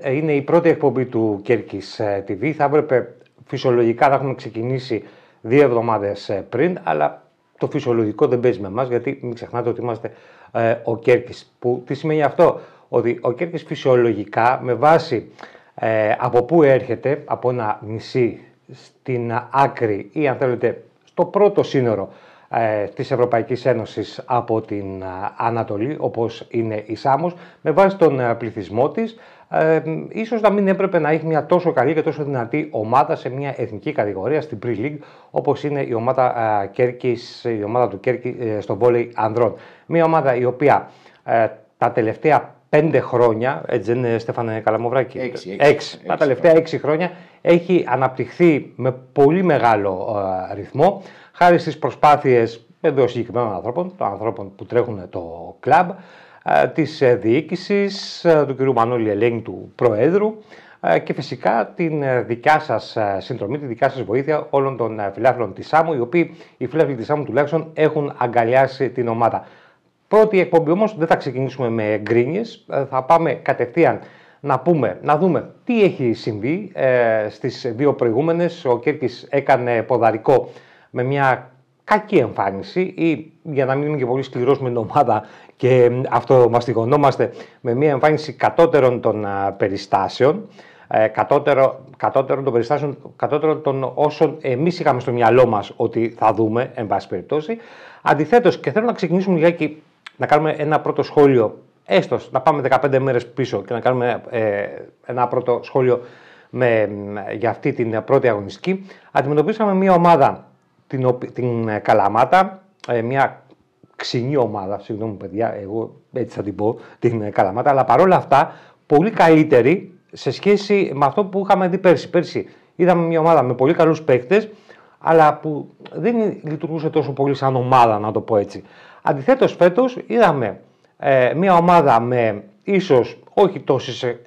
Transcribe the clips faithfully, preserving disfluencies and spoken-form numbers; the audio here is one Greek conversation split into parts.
είναι η πρώτη εκπομπή του Κέρκης τι βι. Θα έπρεπε φυσιολογικά να έχουμε ξεκινήσει δύο εβδομάδες πριν, αλλά το φυσιολογικό δεν παίζει με εμάς, γιατί μην ξεχνάτε ότι είμαστε ε, ο Κέρκης. Που, τι σημαίνει αυτό? Ότι ο Κέρκης φυσιολογικά, με βάση ε, από πού έρχεται, από ένα νησί στην άκρη ή αν θέλετε στο πρώτο σύνορο ε, της Ευρωπαϊκής Ένωσης από την ε, Ανατολή, όπως είναι η Σάμος, με βάση τον ε, πληθυσμό της, ε, ίσως να μην έπρεπε να έχει μια τόσο καλή και τόσο δυνατή ομάδα σε μια εθνική κατηγορία, στην Pre-League, όπως είναι η ομάδα, ε, Κέρκης, η ομάδα του Κέρκη ε, στο βόλεϊ ανδρών. Μια ομάδα η οποία ε, τα τελευταία πέντε χρόνια, έτσι δεν είναι, Στέφανε Καλαμοβράκη? Έξι, έξι, έξι. έξι, τα τελευταία έξι χρόνια έχει αναπτυχθεί με πολύ μεγάλο ε, ρυθμό, χάρη στις προσπάθειες εδώ συγκεκριμένων ανθρώπων, των ανθρώπων που τρέχουν το κλαμπ, ε, της ε, διοίκησης, ε, του κ. Μανώλη Ελένη, του Προέδρου, ε, και φυσικά την ε, δικιά σας ε, συνδρομή, τη δικιά σας βοήθεια όλων των ε, φιλάθλων της Σάμου, οι οποίοι οι φιλάθλοι της Σάμου τουλάχιστον έχουν αγκαλιάσει την ομάδα. Πρώτη εκπομπή όμως, δεν θα ξεκινήσουμε με γκρίνιες, θα πάμε κατευθείαν να πούμε, να δούμε τι έχει συμβεί ε, στις δύο προηγούμενες. Ο Κέρκης έκανε ποδαρικό με μια κακή εμφάνιση ή, για να μην είμαι και πολύ σκληρός με την ομάδα και αυτό μαστιγωνόμαστε, με μια εμφάνιση κατώτερων των α, περιστάσεων, ε, κατώτερο, κατώτερων των περιστάσεων, κατώτερων των όσων εμείς είχαμε στο μυαλό μας ότι θα δούμε, εν πάση περιπτώσει. Αντιθέτως, και θέλω να ξεκινήσουμε λιγάκι, να κάνουμε ένα πρώτο σχόλιο, έστω να πάμε δεκαπέντε μέρες πίσω και να κάνουμε ε, ένα πρώτο σχόλιο με, για αυτή την πρώτη αγωνιστική. Αντιμετωπίσαμε μια ομάδα, την, την Καλαμάτα, ε, μια ξινή ομάδα, συγγνώμη παιδιά, εγώ έτσι θα την πω, την Καλαμάτα, αλλά παρόλα αυτά πολύ καλύτερη σε σχέση με αυτό που είχαμε δει πέρσι. Πέρσι είδαμε μια ομάδα με πολύ καλούς παίκτες, αλλά που δεν λειτουργούσε τόσο πολύ σαν ομάδα, να το πω έτσι. Αντιθέτως, φέτος είδαμε ε, μια ομάδα με ίσως όχι τόσες ε,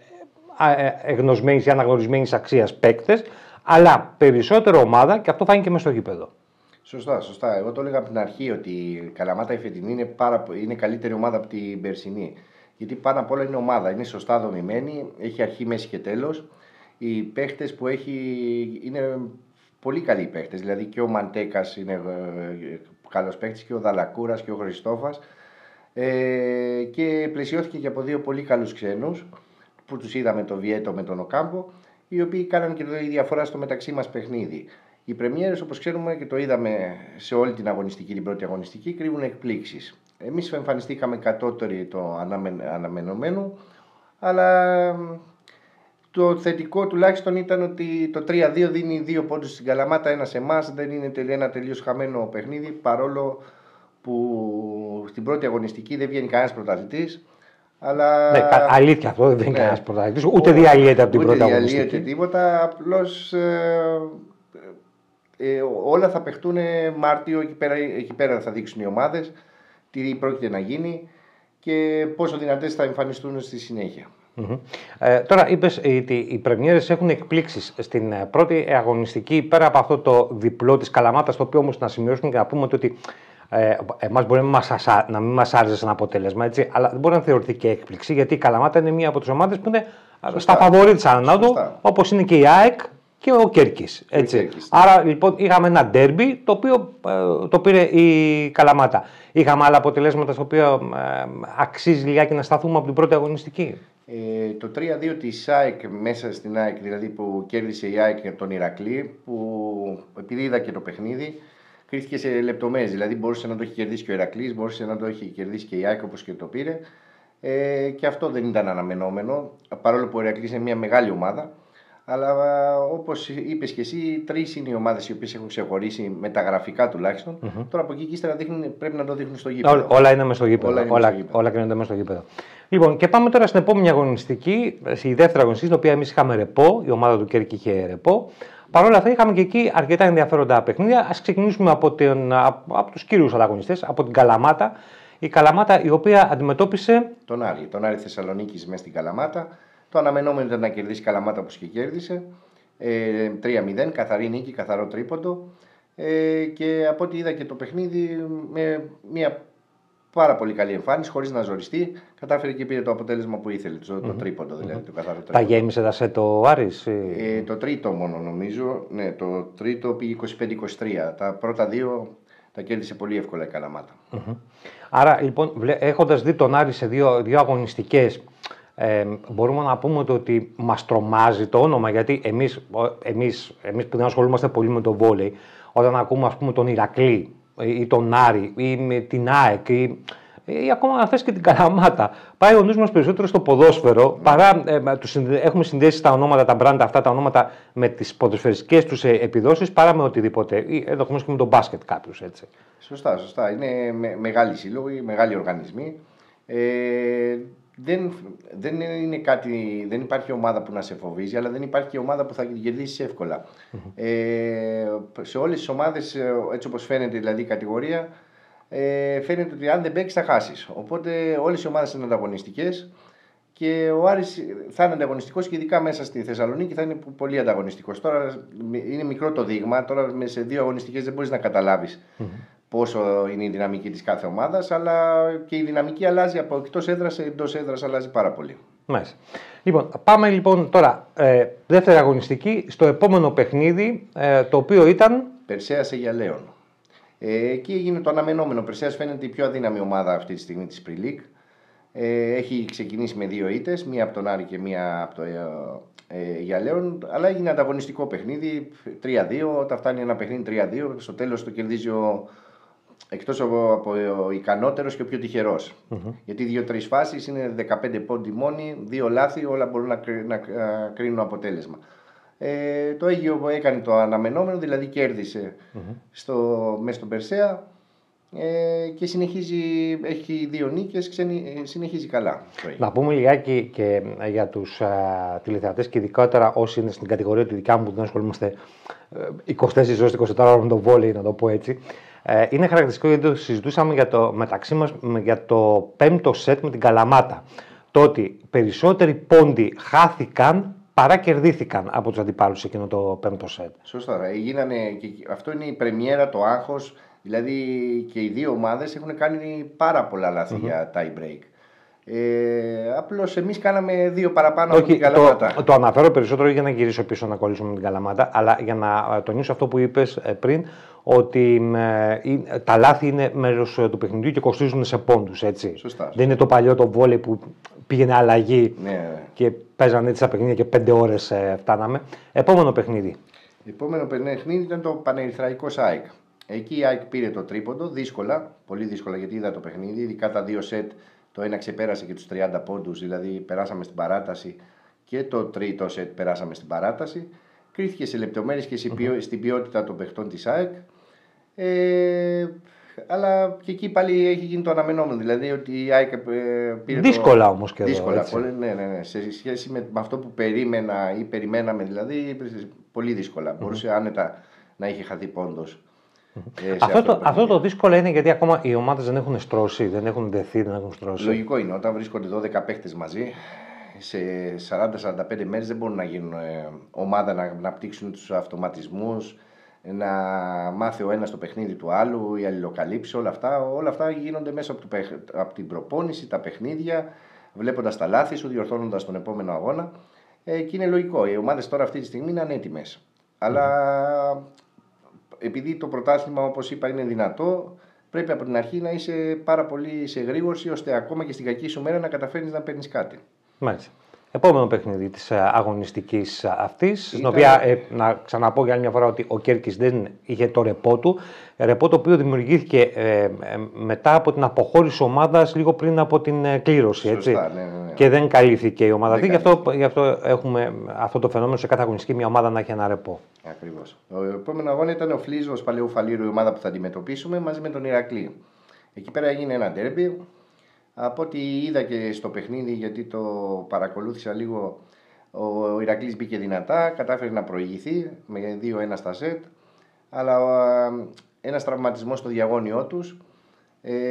ε, εγνωσμένης ή αναγνωρισμένης αξίας παίκτες, αλλά περισσότερο ομάδα, και αυτό φάνηκε μες στο γήπεδο. Σωστά, σωστά. Εγώ το έλεγα από την αρχή ότι η Καλαμάτα η φετινή είναι, πάρα, είναι καλύτερη ομάδα από την περσινή. Γιατί πάνω απ' όλα είναι ομάδα, είναι σωστά δομημένη, έχει αρχή, μέση και τέλος. Οι παίχτες που έχει είναι πολύ καλοί παίχτες. Δηλαδή και ο Μαντέκας είναι καλός παίχτης και ο Δαλακούρας και ο Χριστόφας. Ε, και πλαισιώθηκε και από δύο πολύ καλούς ξένους που τους είδαμε, τον Βιέτο με τον Οκάμπο, οι οποίοι κάναν και τη διαφορά στο μεταξύ μας παιχνίδι. Οι πρεμιέρες, όπως ξέρουμε και το είδαμε σε όλη την αγωνιστική, την πρώτη αγωνιστική, κρύβουν εκπλήξεις. Εμείς εμφανιστήκαμε κατώτεροι το αναμενωμένο, αλλά το θετικό τουλάχιστον ήταν ότι το τρία δύο δίνει δύο πόντους στην Καλαμάτα, ένα σε εμάς, δεν είναι ένα τελείως χαμένο παιχνίδι, παρόλο που στην πρώτη αγωνιστική δεν βγαίνει κανένας πρωταθλητής. Αλλά... Ναι, αλήθεια αυτό, δεν βγαίνει ναι. κανένας πρωταθλητής, ούτε διαλύεται από την πρώτη αγωνιστική. Ούτε διαλύεται τίποτα, απλώς ε, ε, όλα θα παιχτούν Μάρτιο, εκεί πέρα, εκεί πέρα θα δείξουν οι ομάδες τι πρόκειται να γίνει και πόσο δυνατές θα εμφανιστούν στη συνέχεια. Mm-hmm. Ε, τώρα είπες ότι οι πρεμιέρες έχουν εκπλήξεις στην πρώτη αγωνιστική, πέρα από αυτό το διπλό της Καλαμάτας, το οποίο όμως να σημειώσουμε και να πούμε ότι ε, εμάς μπορεί να, μας, να μην μας άρεσε ένα αποτέλεσμα, έτσι, αλλά δεν μπορεί να θεωρηθεί και έκπληξη, γιατί η Καλαμάτα είναι μία από τις ομάδες που είναι σωστά στα φαβορί της ανάδου, όπως είναι και η ΑΕΚ και ο Κέρκης. Έτσι. Ο Κέρκης, ναι. Άρα λοιπόν είχαμε ένα ντέρμπι το οποίο ε, το πήρε η Καλαμάτα. Είχαμε άλλα αποτελέσματα στα οποία ε, αξίζει λιγάκι να σταθούμε από την πρώτη αγωνιστική. Ε, το τρία δύο της ΑΕΚ μέσα στην ΑΕΚ, δηλαδή που κέρδισε η ΑΕΚ τον Ηρακλή, που επειδή είδα και το παιχνίδι, κρίθηκε σε λεπτομέρειες. Δηλαδή μπορούσε να το έχει κερδίσει και ο Ηρακλής, μπορούσε να το έχει κερδίσει και η ΑΕΚ όπως και το πήρε. Ε, και αυτό δεν ήταν αναμενόμενο, παρόλο που ο Ηρακλής είναι μια μεγάλη ομάδα. Αλλά όπως είπες και εσύ, τρεις είναι οι ομάδες οι οποίες έχουν ξεχωρίσει μεταγραφικά τουλάχιστον. Mm-hmm. Τώρα από εκεί και ύστερα δείχνουν, πρέπει να το δείχνουν στο γήπεδο. Ό, όλα είναι μέσα στο γήπεδο. Όλα, όλα, όλα κρίνονται μέσα στο γήπεδο. Λοιπόν, και πάμε τώρα στην επόμενη αγωνιστική, στη δεύτερη αγωνιστική, στην οποία εμείς είχαμε ρεπό, η ομάδα του Κέρκη είχε ρεπό. Παρ' όλα αυτά, είχαμε και εκεί αρκετά ενδιαφέροντα παιχνίδια. Ας ξεκινήσουμε από, την, από, από τους κύριους ανταγωνιστές, από την Καλαμάτα. Η Καλαμάτα η οποία αντιμετώπισε τον Άρη, τον Άρη Θεσσαλονίκης μέσα στην Καλαμάτα. Το αναμενόμενο ήταν να κερδίσει Καλαμάτα όπως και κέρδισε. Ε, τρία μηδέν, καθαρή νίκη, καθαρό τρίποντο. Ε, και από ό,τι είδα και το παιχνίδι, με μια πάρα πολύ καλή εμφάνιση, χωρίς να ζοριστεί. Κατάφερε και πήρε το αποτέλεσμα που ήθελε, το, το τρίποντο δηλαδή. Mm-hmm. Το καθαρό τρίποντο. Τα γέμισε τα σετ ο Άρης. Ε, το τρίτο μόνο νομίζω. Ναι, το τρίτο πήγε είκοσι πέντε είκοσι τρία. Τα πρώτα δύο τα κέρδισε πολύ εύκολα η Καλαμάτα. Mm-hmm. Άρα λοιπόν, έχοντας δει τον Άρη σε δύο, δύο αγωνιστικές, ε, μπορούμε να πούμε ότι μας τρομάζει το όνομα, γιατί εμείς, εμείς, εμείς που δεν ασχολούμαστε πολύ με το βόλεϊ, όταν ακούμε ας πούμε τον Ηρακλή ή τον Άρη ή με την ΑΕΚ ή, ή ακόμα να θες και την Καλαμάτα, πάει ο νους μας περισσότερο στο ποδόσφαιρο, mm. παρά ε, τους, έχουμε συνδέσει τα ονόματα, τα μπράντα αυτά τα ονόματα με τις ποδοσφαιριστικές τους επιδόσεις παρά με οτιδήποτε. Ή, εδώ έχουμε και με τον μπάσκετ κάποιους, έτσι. Σωστά, σωστά. Είναι με, μεγάλοι σύλλογοι, μεγάλοι οργανισμοί. Ε, δεν, δεν, είναι κάτι, δεν υπάρχει ομάδα που να σε φοβίζει, αλλά δεν υπάρχει και ομάδα που θα την κερδίσει εύκολα. Mm-hmm. Ε, σε όλες τις ομάδες, έτσι όπως φαίνεται δηλαδή η κατηγορία, ε, φαίνεται ότι αν δεν παίξεις θα χάσεις. Οπότε όλες οι ομάδες είναι ανταγωνιστικές και ο Άρης θα είναι ανταγωνιστικός και ειδικά μέσα στη Θεσσαλονίκη θα είναι πολύ ανταγωνιστικός. Τώρα είναι μικρό το δείγμα, τώρα σε δύο αγωνιστικές δεν μπορείς να καταλάβεις mm-hmm. πόσο είναι η δυναμική της κάθε ομάδας, αλλά και η δυναμική αλλάζει από εκτός έδρας σε εντός έδρας, αλλάζει πάρα πολύ. Μάλιστα. Λοιπόν, πάμε λοιπόν τώρα ε, δεύτερη αγωνιστική στο επόμενο παιχνίδι, ε, το οποίο ήταν Περσέας Αιγιαλέων. Ε, εκεί έγινε το αναμενόμενο. Περσέας φαίνεται η πιο αδύναμη ομάδα αυτή τη στιγμή της Pre-League. Ε, έχει ξεκινήσει με δύο ήττες, μία από τον Άρη και μία από το Αιγιαλέων, ε, αλλά έγινε ανταγωνιστικό παιχνίδι, τρία δύο, όταν φτάνει ένα παιχνίδι τρία δύο, στο τέλος το κερδίζει ο, εκτός από, από ο ικανότερος και ο πιο τυχερός. Mm-hmm. Γιατί δύο-τρεις φάσεις είναι δεκαπέντε πόντι μόνοι, δύο λάθη, όλα μπορούν να, να, να κρίνουν αποτέλεσμα. Ε, το Αίγιο έκανε το αναμενόμενο, δηλαδή κέρδισε mm-hmm. στο, μέσα στον Περσέα ε, και συνεχίζει, έχει δύο νίκες, ξενι, συνεχίζει καλά. Να πούμε λιγάκι και για τους α, τηλεθεατές και ειδικότερα όσοι είναι στην κατηγορία του δικά μου που δεν ασχολούμαστε είκοσι τέσσερις ώρες είκοσι τέσσερις ώρες με το βόλεϊ, να το πω έτσι. Ε, είναι χαρακτηριστικό γιατί το συζητούσαμε για το, μεταξύ μας για το πέμπτο σετ με την Καλαμάτα. Το ότι περισσότεροι πόντοι χάθηκαν παρά κερδίθηκαν από τους αντιπάλους σε εκείνο το πέμπτο σετ. Σωστά. Γίνανε, και αυτό είναι η πρεμιέρα, το άγχος. Δηλαδή και οι δύο ομάδες έχουν κάνει πάρα πολλά λάθη mm-hmm. για tie break. Ε, απλώς εμείς κάναμε δύο παραπάνω okay, από την Καλαμάτα. Το, το αναφέρω περισσότερο για να γυρίσω πίσω να κολλήσουμε με την Καλαμάτα, αλλά για να τονίσω αυτό που είπες πριν, ότι ε, τα λάθη είναι μέρος του παιχνιδιού και κοστίζουν σε πόντους, έτσι. Σωστά. Δεν είναι το παλιό το βόλεϊ που πήγαινε αλλαγή ναι. και παίζανε έτσι τα παιχνίδια και πέντε ώρες ε, φτάναμε. Επόμενο παιχνίδι. Επόμενο παιχνίδι ήταν το Πανερυθραϊκός ΑΕΚ. Εκεί η ΑΕΚ πήρε το τρίποντο, δύσκολα, πολύ δύσκολα γιατί είδα το παιχνίδι, ειδικά τα δύο σετ. Το ένα ξεπέρασε και τους τριάντα πόντους, δηλαδή περάσαμε στην παράταση και το τρίτο σετ περάσαμε στην παράταση. Κρίθηκε σε λεπτομέρειες και mm-hmm. στην ποιότητα των παιχτών της ΑΕΚ. Ε, αλλά και εκεί πάλι έχει γίνει το αναμενόμενο, δηλαδή ότι η ΑΕΚ ε, πήρε δύσκολα το... όμως και δύσκολα, εδώ, πολύ, ναι, ναι, ναι. Σε σχέση με, με αυτό που περίμενα ή περιμέναμε, δηλαδή πολύ δύσκολα. Mm-hmm. Μπορούσε άνετα να είχε χαθεί πόντος. Ε, αυτό, αυτό, το, αυτό το δύσκολο είναι γιατί ακόμα οι ομάδες δεν έχουν στρώσει, δεν έχουν δεθεί, δεν έχουν στρώσει. Λογικό είναι, όταν βρίσκονται δώδεκα παίχτες μαζί, σε σαράντα με σαράντα πέντε μέρες δεν μπορούν να γίνουν ε, ομάδα να αναπτύξουν τους αυτοματισμούς, να μάθει ο ένας το παιχνίδι του άλλου, η αλληλοκαλύψη, όλα αυτά. Όλα αυτά γίνονται μέσα από, το, από την προπόνηση, τα παιχνίδια, βλέποντας τα λάθη σου, διορθώνοντας τον επόμενο αγώνα. Ε, και είναι λογικό. Οι ομάδες τώρα αυτή τη στιγμή είναι ανέτοιμες. Mm. Αλλά επειδή το πρωτάθλημα, όπως είπα, είναι δυνατό, πρέπει από την αρχή να είσαι πάρα πολύ σε γρήγορση, ώστε ακόμα και στην κακή σου μέρα να καταφέρνεις να παίρνεις κάτι. Μάλιστα. Επόμενο παιχνίδι της αγωνιστικής αυτής, ήταν... στην οποία ε, να ξαναπώ για άλλη μια φορά ότι ο Κέρκης δεν είχε το ρεπό του, ρεπό το οποίο δημιουργήθηκε ε, ε, μετά από την αποχώρηση ομάδας λίγο πριν από την ε, κλήρωση. Σωστά, έτσι. Ναι, ναι, ναι. Και δεν καλύφθηκε η ομάδα αυτή, γι' αυτό, γι' αυτό έχουμε αυτό το φαινόμενο σε κάθε αγωνιστική μια ομάδα να έχει ένα ρεπό. Ακριβώς. Ο επόμενο αγώνα ήταν ο Φλίζος Παλαιού Φαλήρου, η ομάδα που θα αντιμετωπίσουμε μαζί με τον Ηρακλή. Εκεί πέρα έγινε ένα ντέρμπι. Από ό,τι είδα και στο παιχνίδι, γιατί το παρακολούθησα λίγο, ο Ηρακλής μπήκε δυνατά, κατάφερε να προηγηθεί με δύο ένα στα σετ, αλλά ένας τραυματισμός στο διαγώνιό τους ε,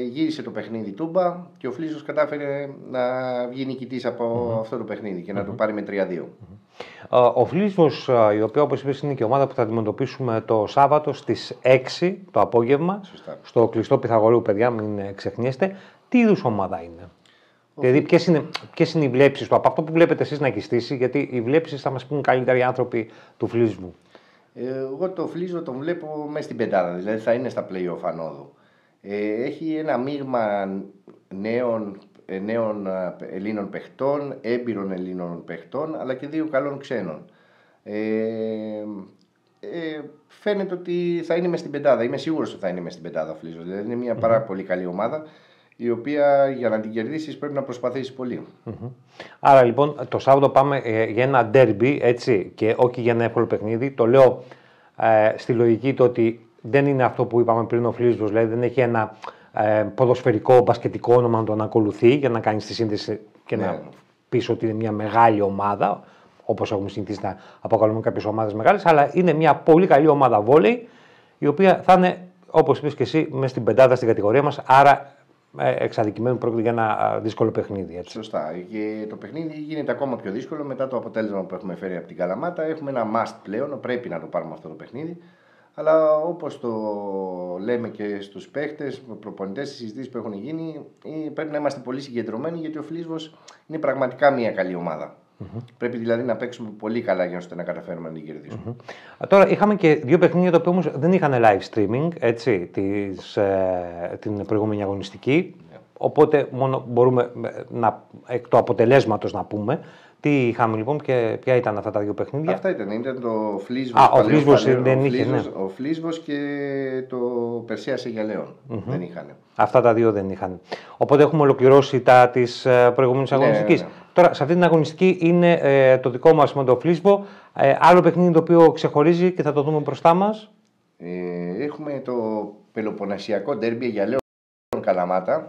γύρισε το παιχνίδι τούμπα και ο Φλίσβος κατάφερε να βγει νικητής από mm-hmm. αυτό το παιχνίδι και mm-hmm. να το πάρει με τρία δύο. Mm-hmm. Ο Φλίσβος, η οποία όπως είπες είναι και η ομάδα που θα αντιμετωπίσουμε το Σάββατο στις έξι το απόγευμα, Σωστά. στο κλειστό Πυθαγορείου, παιδιά, μην ξεχνιέστε. Τι είδους ομάδα είναι? Ο δηλαδή, ποιες είναι, ποιες είναι οι βλέψεις του, από αυτό που βλέπετε εσείς να εκιστήσει, γιατί οι βλέψεις θα μας πούν καλύτεροι άνθρωποι του Φλίσβου. Εγώ το Φλίσβο τον βλέπω μέσα στην πεντάδα, δηλαδή θα είναι στα play-off ανόδου. Ε, έχει ένα μείγμα νέων, νέων Ελλήνων παιχτών, έμπειρων Ελλήνων παιχτών, αλλά και δύο καλών ξένων. Ε, ε, φαίνεται ότι θα είναι μέσα στην πεντάδα, είμαι σίγουρος ότι θα είναι μέσα στην πεντάδα ο Φλίσβος. Δηλαδή είναι μια mm-hmm. πάρα πολύ καλή ομάδα, η οποία για να την κερδίσεις πρέπει να προσπαθήσεις πολύ. Mm-hmm. Άρα λοιπόν το Σάββατο πάμε ε, για ένα ντέρμπι, έτσι, και όχι για ένα εύκολο παιχνίδι. Το λέω ε, στη λογική το ότι δεν είναι αυτό που είπαμε πριν ο Φλίσβος, δηλαδή δεν έχει ένα ε, ποδοσφαιρικό, μπασκετικό όνομα να τον ακολουθεί για να κάνει τη σύνδεση και ναι. να πεις ότι είναι μια μεγάλη ομάδα, όπως έχουμε συνηθίσει να αποκαλούμε κάποιες ομάδες μεγάλες, αλλά είναι μια πολύ καλή ομάδα βόλεϊ, η οποία θα είναι, όπως είπες και εσύ, μέσα στην πεντάδα στην κατηγορία μας, άρα εξαδικημένου πρόκειται για ένα δύσκολο παιχνίδι. Έτσι. Σωστά. Και το παιχνίδι γίνεται ακόμα πιο δύσκολο μετά το αποτέλεσμα που έχουμε φέρει από την Καλαμάτα. Έχουμε ένα must πλέον, πρέπει να το πάρουμε αυτό το παιχνίδι. Αλλά όπως το λέμε και στους παίχτες, προπονητές, στις συζητήσεις που έχουν γίνει, πρέπει να είμαστε πολύ συγκεντρωμένοι, γιατί ο Φλίσβος είναι πραγματικά μια καλή ομάδα. Mm-hmm. Πρέπει δηλαδή να παίξουμε πολύ καλά για ώστε να καταφέρουμε να την κερδίσουμε. Mm-hmm. Τώρα είχαμε και δύο παιχνίδια τα οποία όμως δεν είχαν live streaming, έτσι, της, ε, την προηγούμενη αγωνιστική. Yeah. Οπότε μόνο μπορούμε να, εκ του αποτελέσματος να πούμε. Τι είχαμε λοιπόν και ποια ήταν αυτά τα δύο παιχνίδια? Αυτά ήταν, ήταν το Φλίσβος. Α, ο Φλίσβος δεν είχε, ναι. Ο Φλίσβος και το Περσέας Αιγιαλέων mm-hmm. δεν είχαν. Αυτά τα δύο δεν είχαν. Οπότε έχουμε ολοκληρώσει τα της προηγούμενης αγωνιστικής. Ναι, ναι, ναι. Τώρα, σε αυτή την αγωνιστική είναι ε, το δικό μας με το Φλίσβο. Ε, άλλο παιχνίδι το οποίο ξεχωρίζει και θα το δούμε μπροστά μας. Ε, έχουμε το Πελοποννησιακό ντέρμπι Αιγιαλέων Καλαμάτα.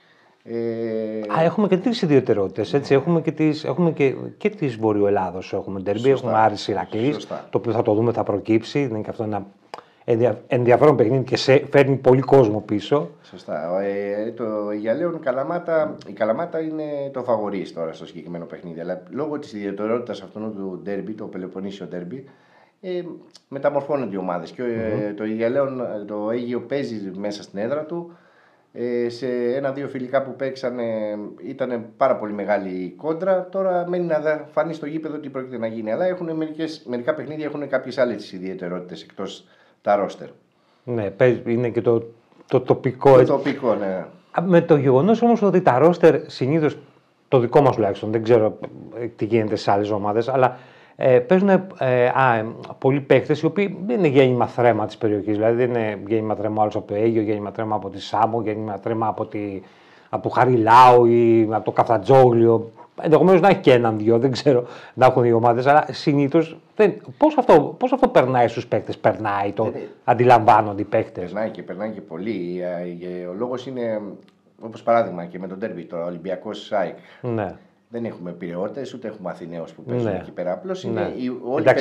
Ε... Α, έχουμε και τρεις ιδιαιτερότητες, έτσι. Έχουμε και τις, έχουμε και, και της Βορειοελλάδος. Έχουμε ντέρμπι, έχουμε Άρης Ηρακλής, το οποίο θα το δούμε, θα προκύψει. Είναι και αυτό ένα ενδιαφέρον παιχνίδι και σε, φέρνει πολύ κόσμο πίσω. Σωστά. Ε, το Αιγιαλέων Καλαμάτα, η Καλαμάτα είναι το φαβορί τώρα στο συγκεκριμένο παιχνίδι. Αλλά λόγω της ιδιαιτερότητας αυτού του ντέρμπι, το Πελοποννήσιο ντέρμπι, ε, μεταμορφώνονται οι ομάδες. Και mm-hmm. το Αιγιαλέων, το Αίγιο παίζει μέσα στην έδρα του. Ε, σε ένα-δύο φιλικά που παίξανε ήταν πάρα πολύ μεγάλη κόντρα. Τώρα μένει να φανεί στο γήπεδο τι πρόκειται να γίνει. Αλλά έχουν μερικές, μερικά παιχνίδια έχουν κάποιες άλλες ιδιαιτερότητες εκτός τα ρόστερ. Ναι, είναι και το, το τοπικό. Το τοπικό, ναι. Με το γεγονός όμως ότι τα ρόστερ συνήθως, το δικό μας τουλάχιστον, δεν ξέρω τι γίνεται σε άλλες ομάδες, αλλά Ε, παίζουν ε, α, πολλοί παίκτες οι οποίοι δεν είναι γέννημα θρέμα της περιοχής. Δηλαδή δεν είναι γέννημα θρέμα άλλος από το Αίγιο, γέννημα θρέμα από τη Σάμο, γέννημα θρέμα από, τη, από το Χαριλάου ή από το Καφτατζόγλιο. Ενδεχομένως να έχει και έναν-δυο, δεν ξέρω να έχουν οι ομάδες, αλλά συνήθως πώς αυτό, πώς αυτό περνάει στους παίκτες, περνάει, το ε, αντιλαμβάνονται οι παίκτες. Περνάει και περνάει και πολύ. Ο λόγος είναι, όπως παράδειγμα και με τον ντέρμπι, το Ολυμπιακός ΣΑΙΚ. Ναι. Δεν έχουμε Πειραιώτες, ούτε έχουμε Αθηναίους που παίζουν ναι. εκεί πέρα. Απλώς ναι. είναι η, όλη η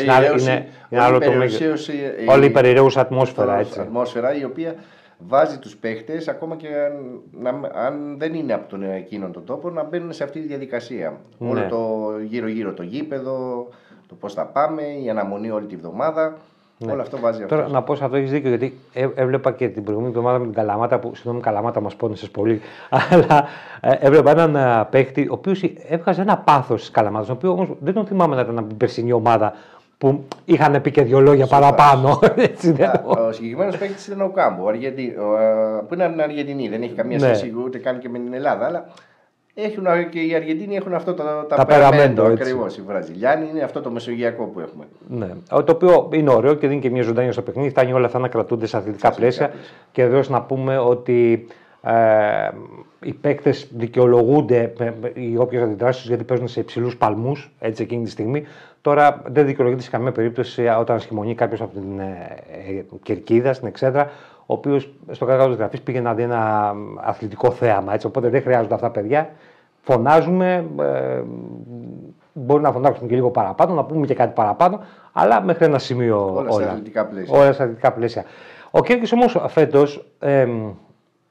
περιραίωση, όλη η περιραίουσα ατμόσφαιρα, έτσι. ατμόσφαιρα η οποία βάζει τους παίχτες, ακόμα και αν, να, αν δεν είναι από τον εκείνον τον τόπο, να μπαίνουν σε αυτή τη διαδικασία. Ναι. Όλο το γύρω-γύρω το γήπεδο, το πώς θα πάμε, η αναμονή όλη τη βδομάδα. Ναι. Όλο αυτό βάζει αυτό. Τώρα να πω σε αυτό έχεις δίκιο, γιατί έ, έβλεπα και την προηγούμενη εβδομάδα με την Καλαμάτα, που συγγνώμη Καλαμάτα μας πόνεσες πολύ, αλλά ε, έβλεπα έναν παίχτη ο οποίος έβγαζε ένα πάθος στις Καλαμάτας, ο οποίος όμως δεν τον θυμάμαι να ήταν από την περσινή ομάδα που είχαν πει και δύο λόγια Σωστά. παραπάνω. Έτσι, Α, ο συγκεκριμένος παίχτης ήταν ο Κάμπο, ο Αργεντι... ο, που είναι Αργεντινή, δεν έχει καμία ναι. σχέση ούτε καν και με την Ελλάδα, αλλά έχουν, και οι Αργεντίνοι έχουν αυτό το τα περαμέντο, ακριβώς. Οι Βραζιλιάνοι είναι αυτό το μεσογειακό που έχουμε. Ναι. Το οποίο είναι ωραίο και δίνει και μια ζωντανία στο παιχνίδι. Φτάνει όλα αυτά να κρατούνται σε αθλητικά πλαίσια. Και εδώ να πούμε ότι ε, οι παίκτες δικαιολογούνται οι όποιες αντιδράσεις γιατί παίζουν σε υψηλούς παλμούς έτσι εκείνη τη στιγμή. Τώρα δεν δικαιολογείται σε καμία περίπτωση όταν σχημονεί κάποιος από την ε, Κερκίδα, στην Εξέδρα, ο οποίος στο κάτω της γραφής πήγε να δει ένα αθλητικό θέαμα. Έτσι, οπότε δεν χρειάζονται αυτά παιδιά. Φωνάζουμε, ε, μπορεί να φωνάξουμε και λίγο παραπάνω, να πούμε και κάτι παραπάνω, αλλά μέχρι ένα σημείο όλα. Όλα σε αθλητικά πλαίσια. Όλα σε αθλητικά πλαίσια. Ο Κέρκης όμως φέτος, ε,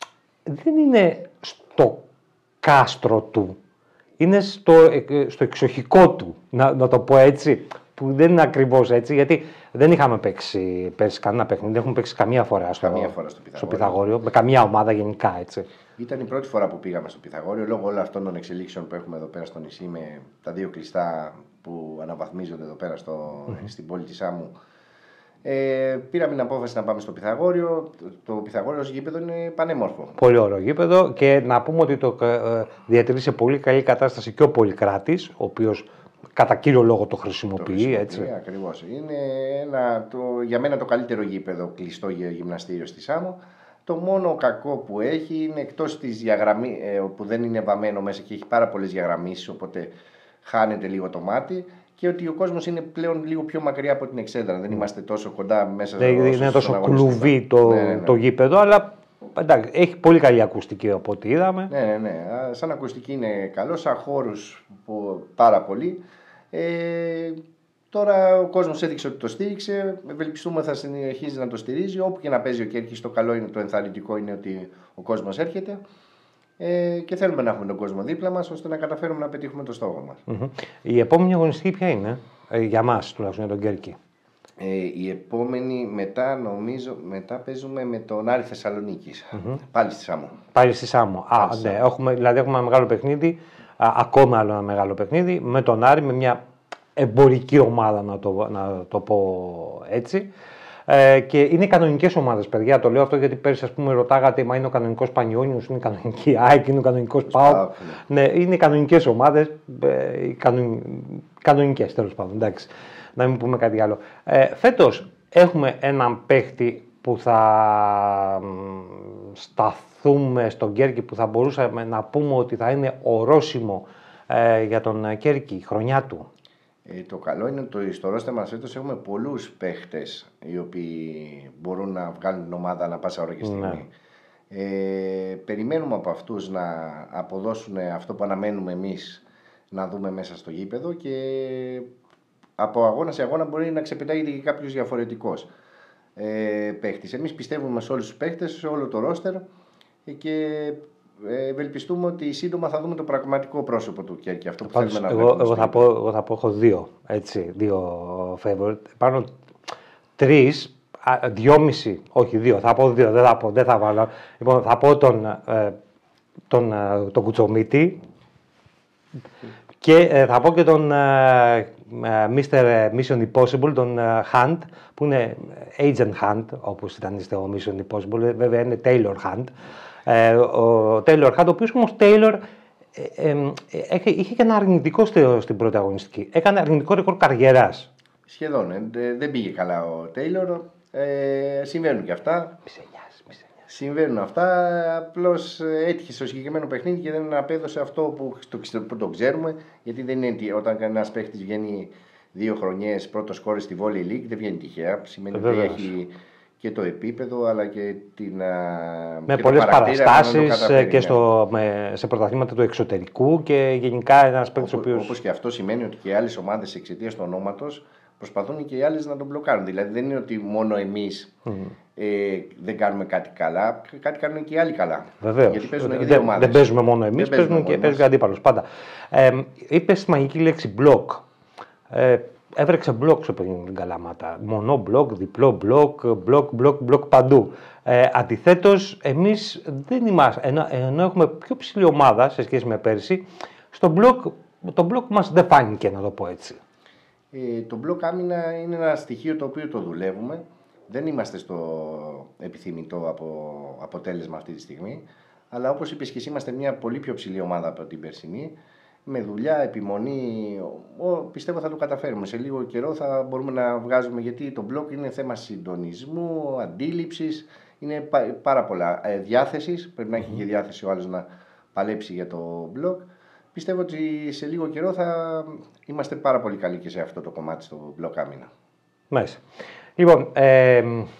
δεν είναι στο κάστρο του. Είναι στο, στο εξοχικό του, να, να το πω έτσι, που δεν είναι ακριβώς έτσι, γιατί δεν είχαμε παίξει πέρσι κανένα παιχνίδι, δεν έχουμε παίξει καμία φορά στο, καμία φορά στο, Πυθαγόριο. στο Πυθαγόριο, με καμία ομάδα γενικά, έτσι. Ήταν η πρώτη φορά που πήγαμε στο Πυθαγόριο, λόγω όλων αυτών των εξελίξεων που έχουμε εδώ πέρα στο νησί, με τα δύο κλειστά που αναβαθμίζονται εδώ πέρα στο, mm-hmm. στην πόλη της Σάμου. Ε, πήραμε την απόφαση να πάμε στο Πυθαγόριο. Το Πυθαγόριο ως γήπεδο είναι πανέμορφο. Πολύ ωραίο γήπεδο και να πούμε ότι το ε, διατηρεί σε πολύ καλή κατάσταση και ο Πολυκράτης, ο οποίος κατά κύριο λόγο το χρησιμοποιεί. Το χρησιμοποιεί έτσι. Ακριβώς. Είναι ένα, το, για μένα το καλύτερο γήπεδο κλειστό γυμναστήριο στη Σάμο. Το μόνο κακό που έχει είναι εκτός της διαγραμμή, ε, που δεν είναι βαμμένο μέσα και έχει πάρα πολλές διαγραμμίσεις, οπότε χάνεται λίγο το μάτι. Και ότι ο κόσμος είναι πλέον λίγο πιο μακριά από την εξέδρα. Δεν είμαστε τόσο κοντά μέσα δεν, δεν είναι τόσο κλουβί το, ναι, ναι, ναι. το γήπεδο, αλλά εντάξει, έχει πολύ καλή ακουστική από ό,τι είδαμε. Ναι, ναι, ναι. Σαν ακουστική είναι καλό, σαν χώρους πάρα πολύ. Ε, τώρα ο κόσμος έδειξε ότι το στήριξε. Ευελπιστούμε θα συνεχίζει να το στηρίζει. Όπου και να παίζει ο Κέρκης, το καλό είναι, το ενθαρρυντικό είναι ότι ο κόσμος έρχεται. Ε, και θέλουμε να έχουμε τον κόσμο δίπλα μας ώστε να καταφέρουμε να πετύχουμε το στόχο μας. Mm-hmm. Η επόμενη αγωνιστική ποια είναι, ε, για μας τουλάχιστον, για τον Κέρκη? Ε, η επόμενη μετά νομίζω μετά παίζουμε με τον Άρη Θεσσαλονίκης. Mm-hmm. Πάλι στη Σάμο. Πάλι στη Σάμο. Α, ναι, έχουμε, δηλαδή έχουμε ένα μεγάλο παιχνίδι, α, ακόμα άλλο ένα μεγάλο παιχνίδι με τον Άρη, με μια εμπορική ομάδα, να το, να το πω έτσι. Ε, και είναι κανονικές ομάδες, παιδιά. Το λέω αυτό γιατί πέρυσι, ας πούμε, ρωτάγατε, μα είναι ο κανονικός Πανιόνιος, είναι η κανονική ΑΕΚ, είναι ο κανονικός ΠΑΟΚ. Ναι, είναι κανονικές ομάδες, ε, κανον, κανονικές τέλος πάντων. Εντάξει, να μην πούμε κάτι άλλο. Ε, φέτος έχουμε έναν παίχτη που θα σταθούμε στον Κέρκη, που θα μπορούσαμε να πούμε ότι θα είναι ορόσημο ε, για τον Κέρκη, η χρονιά του. Ε, το καλό είναι ότι στο ρόστερ μας φέτος έχουμε πολλούς παίχτες οι οποίοι μπορούν να βγάλουν την ομάδα ανά πάσα ώρα και στιγμή. Ναι. Ε, περιμένουμε από αυτούς να αποδώσουν αυτό που αναμένουμε εμείς να δούμε μέσα στο γήπεδο και από αγώνα σε αγώνα μπορεί να ξεπετάγεται και κάποιος διαφορετικός ε, παίχτης. Εμείς πιστεύουμε σε όλους τους παίχτες, σε όλο το ρόστερ και ευελπιστούμε ότι σύντομα θα δούμε το πραγματικό πρόσωπο του Κέρκη. Αυτό που Πάντως, θέλουμε να εγώ, εγώ, θα πω, εγώ θα πω, έχω δύο, έτσι, δύο favorite. Πάνω τρεις, δυόμιση, όχι δύο, θα πω δύο, δεν θα πω, δεν θα βάλω. Λοιπόν, θα πω τον, ε, τον, ε, τον Κουτσομίτη και ε, θα πω και τον ε, μίστερ Mission Impossible, τον ε, Hunt, που είναι Agent Hunt, όπως ήταν στο Mission Impossible, βέβαια είναι Taylor Hunt. Ε, ο Taylor Hunt, ο οποίος όμως Taylor ε, ε, ε, είχε και ένα αρνητικό στην πρώτη αγωνιστική. Έκανε αρνητικό ρεκόρ καριέρας. Σχεδόν. Ε, δεν πήγε καλά ο Taylor. Ε, συμβαίνουν και αυτά. Μισενιάς, μισενιάς. Συμβαίνουν αυτά. Απλώς έτυχε στο συγκεκριμένο παιχνίδι και δεν απέδωσε αυτό που το, που το ξέρουμε. Γιατί δεν είναι όταν κανένας παίχτης βγαίνει δύο χρονιές πρώτο σκόρ στη Volley League, δεν βγαίνει τυχαία. Σημαίνει ότι έχει και το επίπεδο αλλά και την. Με πολλές παραστάσεις και στο, με, σε πρωταθλήματα του εξωτερικού και γενικά ένας παίκτης ο οποίος. Όπως και αυτό σημαίνει ότι και οι άλλες ομάδες εξαιτίας του ονόματος προσπαθούν και οι άλλες να τον μπλοκάρουν. Δηλαδή δεν είναι ότι μόνο εμείς mm. ε, δεν κάνουμε κάτι καλά, κάτι κάνουν και οι άλλοι καλά. Βεβαίως. Γιατί παίζουν και δεν, δύο ομάδες. Δεν παίζουμε μόνο εμείς, παίζουν, παίζουν και, παίζουν και αντίπαλους πάντα. Ε, είπες τη μαγική λέξη μπλοκ. Ε, Έβρεξε μπλοκ στο παιχνίδι την Καλαμάτα. Μονό μπλοκ, διπλό μπλοκ, μπλοκ, μπλοκ, μπλοκ παντού. Ε, αντιθέτως, εμείς δεν είμαστε, ενώ, ενώ έχουμε πιο ψηλή ομάδα σε σχέση με πέρσι, στο μπλοκ, το μπλοκ μας δεν φάνηκε, να το πω έτσι. Ε, το μπλοκ άμυνα είναι ένα στοιχείο το οποίο το δουλεύουμε. Δεν είμαστε στο επιθυμητό από, αποτέλεσμα αυτή τη στιγμή. Αλλά όπως είπες και εσύ, είμαστε μια πολύ πιο ψηλή ομάδα από την περσινή. Με δουλειά, επιμονή, ο, πιστεύω θα το καταφέρουμε. Σε λίγο καιρό θα μπορούμε να βγάζουμε, γιατί το μπλοκ είναι θέμα συντονισμού, αντίληψης, είναι πά, πάρα πολλά. Ε, διάθεσης, πρέπει να έχει και διάθεση ο άλλος να παλέψει για το μπλοκ. Πιστεύω ότι σε λίγο καιρό θα είμαστε πάρα πολύ καλοί και σε αυτό το κομμάτι στο μπλοκ άμυνα. Μάλιστα. Λοιπόν, ε,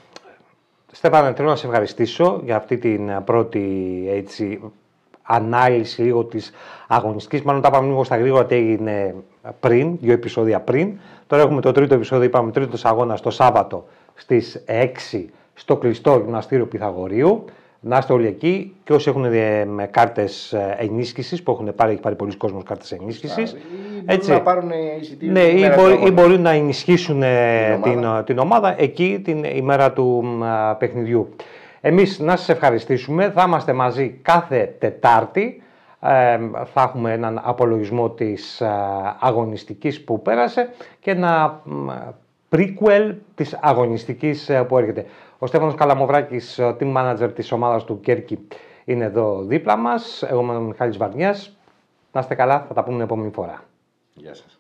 Στέφανε, θέλω να σε ευχαριστήσω για αυτή την πρώτη έτσι, ανάλυση λίγο της αγωνιστικής. Μάλλον τα πάμε λίγο στα γρήγορα τι έγινε πριν, δύο επεισόδια πριν. Τώρα έχουμε το τρίτο επεισόδιο, είπαμε τρίτος αγώνας το Σάββατο στις έξι στο κλειστό γυμναστήριο Πυθαγορείου. Να είστε όλοι εκεί και όσοι έχουν με κάρτες ενίσχυσης, που έχουν πάρει, έχει πάρει πολλοί κόσμος κάρτες ενίσχυσης. Ή μπορούν να πάρουν εισιτήριο. Ναι, ή, μπορεί, ή μπορεί να ενισχύσουν την, την, ομάδα. την ομάδα εκεί την ημέρα του α, παιχνιδιού. Εμείς να σας ευχαριστήσουμε. Θα είμαστε μαζί κάθε Τετάρτη. Ε, θα έχουμε έναν απολογισμό της α, αγωνιστικής που πέρασε και ένα prequel της αγωνιστικής που έρχεται. Ο Στέφανος Καλαμοβράκης, team manager της ομάδας του Κέρκη, είναι εδώ δίπλα μας. Εγώ είμαι ο Μιχάλης Βαρνιάς. Να είστε καλά, θα τα πούμε την επόμενη φορά. Γεια σας.